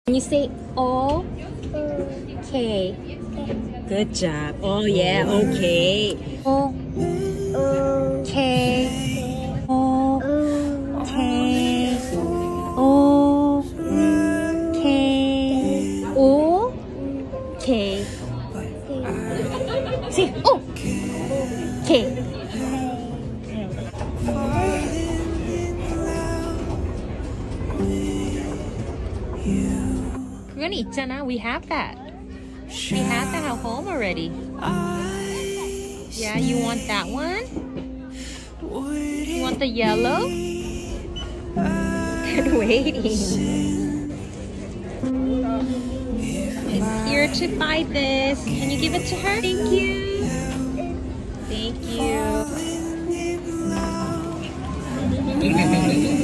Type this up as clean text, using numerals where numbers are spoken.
Can you say O? K. Good job. Oh yeah, okay. O. K. O. K. O. K. O. K. Say O. K. 그건 있잖아. We have that. We have that at home already. Yeah, you want that one? You want the yellow? Good waiting. It's here to buy this. Can you give it to her? Thank you. Thank you.